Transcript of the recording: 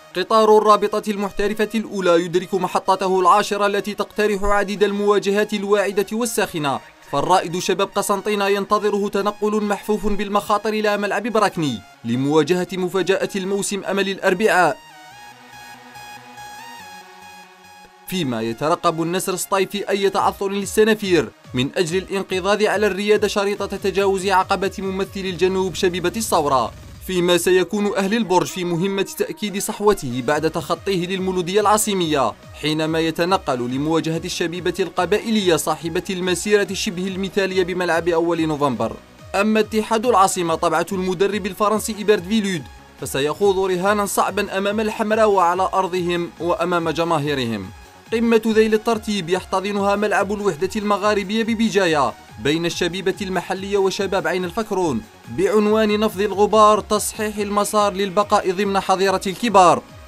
قطار الرابطة المحترفة الأولى يدرك محطته العاشرة التي تقترح عديد المواجهات الواعدة والساخنة، فالرائد شباب قسنطينة ينتظره تنقل محفوف بالمخاطر إلى ملعب براكني لمواجهة مفاجأة الموسم أمل الأربعاء، فيما يترقب النسر الصطيفي أي تعثر للسنافير من أجل الانقضاض على الريادة شريطة تجاوز عقبة ممثل الجنوب شبيبة الثورة، فيما سيكون أهل البرج في مهمة تأكيد صحوته بعد تخطيه للمولودية العاصمية حينما يتنقل لمواجهة الشبيبة القبائلية صاحبة المسيرة شبه المثالية بملعب أول نوفمبر. أما اتحاد العاصمة طبعة المدرب الفرنسي إيبرت فيلود فسيخوض رهانا صعبا أمام الحمراء وعلى أرضهم وأمام جماهيرهم. قمة ذيل الترتيب يحتضنها ملعب الوحدة المغاربية ببجاية بين الشبيبة المحلية وشباب عين الفكرون بعنوان نفض الغبار تصحيح المسار للبقاء ضمن حظيرة الكبار.